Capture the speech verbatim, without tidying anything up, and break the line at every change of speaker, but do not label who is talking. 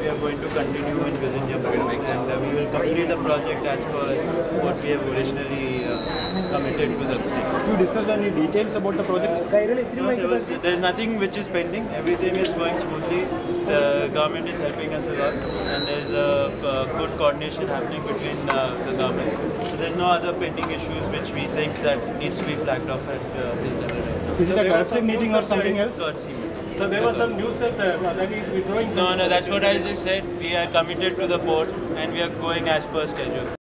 we are going to continue in Vision Jammu, and uh, we will complete the project as per what we have originally uh, committed to the state.
You discussed any details about the project?
No, there was, there's nothing which is pending. Everything is going smoothly. The government is helping us a lot, and there's a, a good coordination happening between uh, the government. So there's no other pending issues which we think that needs to be flagged off at uh, this level.
Is it a courtesy meeting or something else?
So there was some news that uh, Adani is withdrawing.
No, no, that's what I just said. We are committed to the port and we are going as per schedule.